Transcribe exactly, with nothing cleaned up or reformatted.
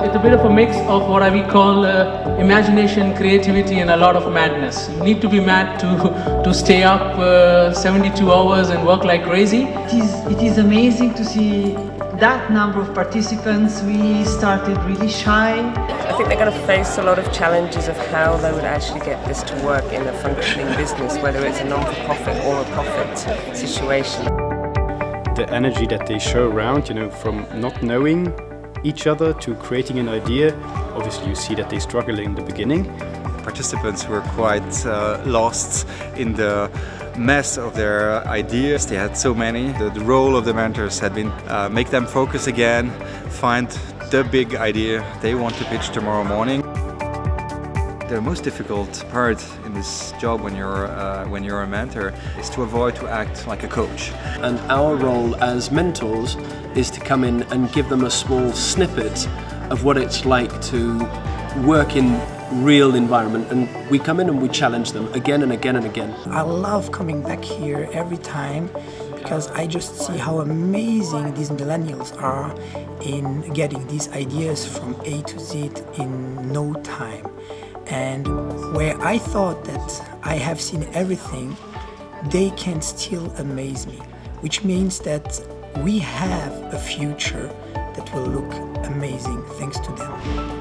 it's a bit of a mix of what I we call uh, imagination, creativity, and a lot of madness. You need to be mad to to stay up uh, seventy-two hours and work like crazy. It is it is amazing to see that number of participants. We started really shy. I think they're going to face a lot of challenges of how they would actually get this to work in a functioning business, whether it's a non-for-profit or a profit situation. The energy that they show around, you know, from not knowing each other to creating an idea. Obviously you see that they struggle in the beginning. Participants were quite uh, lost in the mess of their ideas. They had so many. The, the role of the mentors had been uh, make them focus again, find the big idea they want to pitch tomorrow morning. The most difficult part in this job when you're uh, when you're a mentor is to avoid to act like a coach. And our role as mentors is to come in and give them a small snippet of what it's like to work in real environment, and we come in and we challenge them again and again and again. I love coming back here every time because I just see how amazing these millennials are in getting these ideas from A to Z in no time. And where I thought that I have seen everything, they can still amaze me, which means that we have a future that will look amazing thanks to them.